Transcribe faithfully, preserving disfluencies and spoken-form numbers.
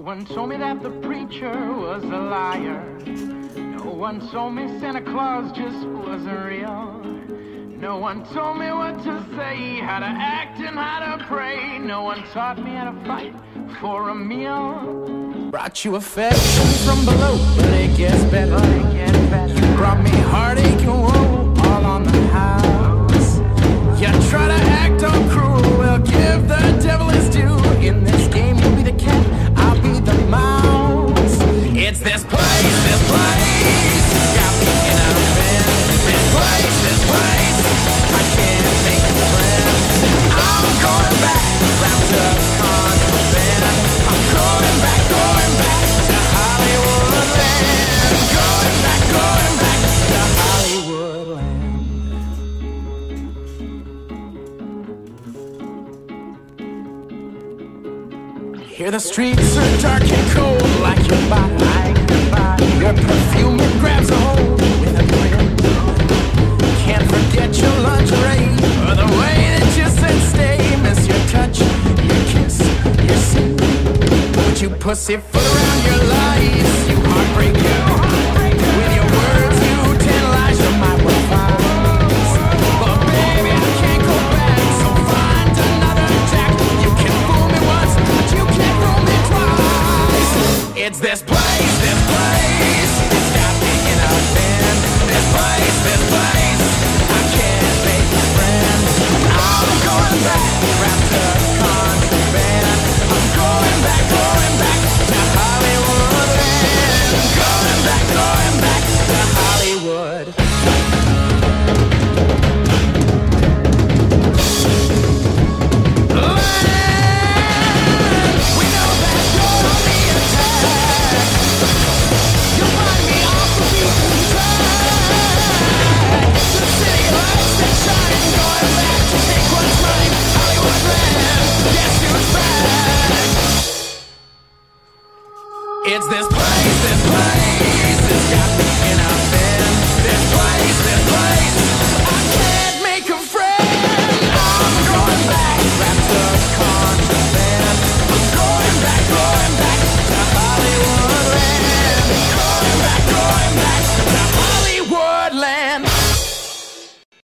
one told me that the preacher was a liar. No one told me Santa Claus just wasn't real. No one told me what to say, how to act and how to pray. No one taught me how to fight for a meal. Brought you affection from below, but it gets better. It gets better. You brought me heartache and woe all on the house. You try to act all cruel, well give the devil his due. In this game you'll be the cat, I'll be the mouse. It's this place, this place, got me in a bed. This place, this place, I can't make a friend. I'm going back, wrapped up contraband. I'm going back, going back to Hollywood land. Going back, going back to Hollywood land. Here the streets are dark and cold, like your body, like your body. Your perfume, it grabs a hold with a grin. Can't forget your lingerie, or the way that you said stay. Miss your touch, your kiss, your sin. Put you pussyfoot around your life, you heartbreaker. With your words, you tantalize your mind with fires. But baby, I can't go back, so find another Jack. You can fool me once, but you can't fool me twice. It's this place, this place, it's got me in a band. This place, this place, I can't make a friend. I'm going back, wrapped up contraband. I'm going back, going back to Hollywood land. Going back, going back to Hollywood. Land. We know that you're on the attack. You'll find me off the beaten track. The city lights that shine, going back to take what's mine. Hollywood land, guess who's back? It's this place, this place, it's got me in a bed. This place, this place, I can't make a friend. I'm going back, wrapped up contraband.